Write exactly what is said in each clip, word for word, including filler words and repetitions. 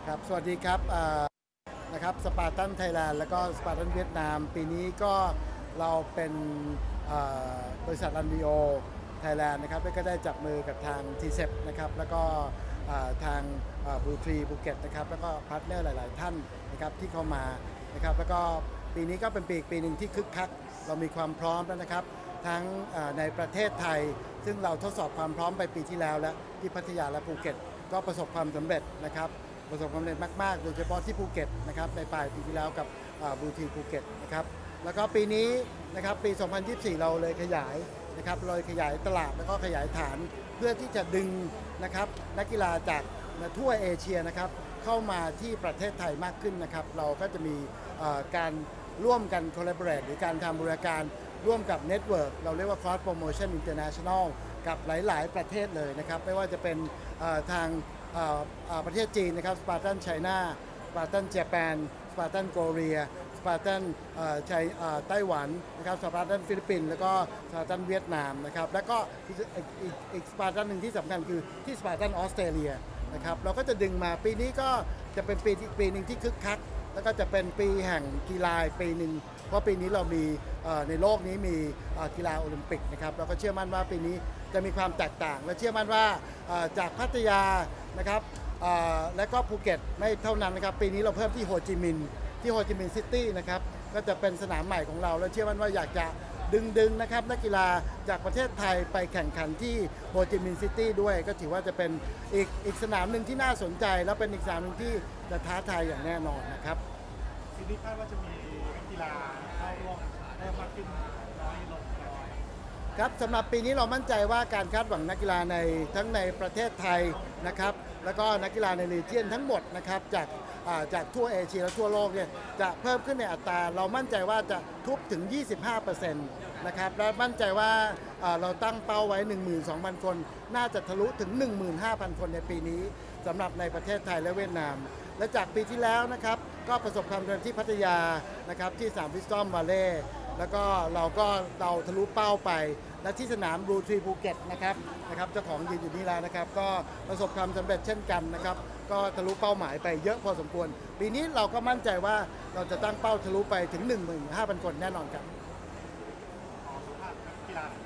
ครับสวัสดีครับนะครับสปาร์ตันไทยแลนด์แล้วก็สปาร์ตันเวียดนามปีนี้ก็เราเป็นบริษัทรันดีโอไทยแลนด์นะครับก็ได้จับมือกับทาง ที เซ อี พี นะครับแล้วก็ทางบลูทรีภูเก็ตนะครับแล้วก็พาร์ทเนอร์หลายๆท่านนะครับที่เข้ามานะครับแล้วก็ปีนี้ก็เป็นปีปีหนึ่งที่คึกคักเรามีความพร้อมแล้วนะครับทั้งในประเทศไทยซึ่งเราทดสอบความพร้อมไปปีที่แล้วแล้วที่พัทยาและภูเก็ตก็ประสบความสำเร็จนะครับประสบความสำเร็จมากๆโดยเฉพาะที่ภูเก็ตนะครับในปลายปีที่แล้วกับบลูทรีภูเก็ตนะครับแล้วก็ปีนี้นะครับปี สองพันยี่สิบสี่ เราเลยขยายนะครับเลยขยายตลาดแล้วก็ขยายฐานเพื่อที่จะดึงนะครับนักกีฬาจากทั่วเอเชียนะครับเข้ามาที่ประเทศไทยมากขึ้นนะครับเราก็จะมีการร่วมกัน collaborate หรือการทำบริการร่วมกับเน็ตเวิร์กเราเรียกว่า cross promotion international กับหลายๆประเทศเลยนะครับไม่ว่าจะเป็นทางประเทศจีนนะครับสปาร์ตันไชน่าสปาร์ตันญี่ปุ่นสปาร์ตันเกาหลีสปาร์ตันไต้หวันนะครับสปาร์ตันฟิลิปปินส์แล้วก็สปาร์ตันเวียดนามนะครับแล้วก็อีกอีกสปาร์ตันหนึ่งที่สำคัญคือที่สปาร์ตันออสเตรเลียนะครับเราก็จะดึงมาปีนี้ก็จะเป็นปีปีหนึ่งที่คึกคักแล้วก็จะเป็นปีแห่งกีฬาปีหนึ่งเพราะปีนี้เรามีในโลกนี้มีกีฬาโอลิมปิกนะครับเราก็เชื่อมั่นว่าปีนี้จะมีความแตกต่างและเชื่อมั่นว่าจากพัทยานะครับและก็ภูเก็ตไม่เท่านั้นนะครับปีนี้เราเพิ่มที่โฮจิมินห์ที่โฮจิมินห์ซิตี้นะครับก็จะเป็นสนามใหม่ของเราและเชื่อมั่นว่าอยากจะดึงดึงนะครับนักกีฬาจากประเทศไทยไปแข่งขันที่โฮจิมินห์ซิตี้ด้วยก็ถือว่าจะเป็นอีกอีกสนามหนึ่งที่น่าสนใจและเป็นอีกสนามหนึ่งที่จะท้าทายอย่างแน่นอนนะครับปีนี้คาดว่าจะมีนักกีฬาเข้าร่วมเพิ่มมากขึ้นน้อยลงน้อยครับสำหรับปีนี้เรามั่นใจว่าการคาดหวังนักกีฬาในทั้งในประเทศไทยนะครับแล้วก็นักกีฬาในรีเจียนทั้งหมดนะครับจากจากทั่วเอเชียและทั่วโลกเนี่ยจะเพิ่มขึ้นในอัตราเรามั่นใจว่าจะทุบถึง ยี่สิบห้าเปอร์เซ็นต์ นะครับและมั่นใจว่าเราตั้งเป้าไว้ หนึ่งหมื่นสองพัน คนน่าจะทะลุถึง หนึ่งหมื่นห้าพัน คนในปีนี้สำหรับในประเทศไทยและเวียดนามและจากปีที่แล้วนะครับก็ประสบความสำเร็จที่พัทยานะครับที่สนามวิสตอมวาเล่แล้วก็เราก็เราทะลุเป้าไปและที่สนามบลูทรีภูเก็ตนะครับนะครับเจ้าของยืนอยู่นี่แล้วนะครับก็ประสบความสำเร็จเช่นกันนะครับก็ทะลุเป้าหมายไปเยอะพอสมควรปีนี้เราก็มั่นใจว่าเราจะตั้งเป้าทะลุไปถึง หนึ่งหมื่นห้าพัน คนแน่นอนครับ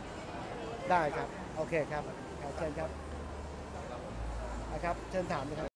ได้ครับโอเคครับเชิญครับนะครับเชิญถามเลยครับ